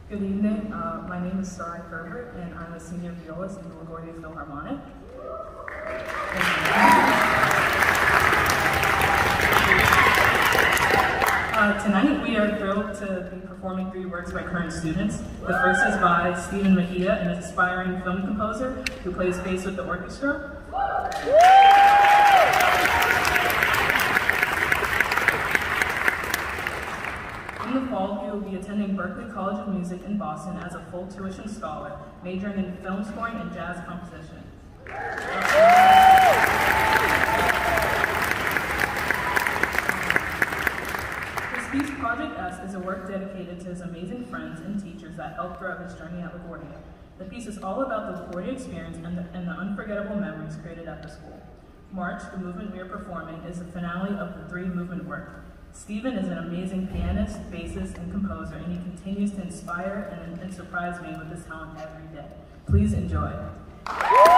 Good evening. My name is Sarai Herbert, and I'm a senior violist in the LaGuardia Philharmonic. Tonight, we are thrilled to be performing 3 works by current students. The first is by Mejia, an aspiring film composer who plays bass with the orchestra. In the fall, he will be attending Berklee College of Music in Boston as a full tuition scholar, majoring in film scoring and jazz composition. His piece, Project S, is a work dedicated to his amazing friends and teachers that helped throughout his journey at LaGuardia. The piece is all about the LaGuardia experience and the unforgettable memories created at the school. March, the movement we are performing, is the finale of the 3-movement work. Stephen is an amazing pianist, bassist, and composer, and he continues to inspire and surprise me with his talent every day. Please enjoy.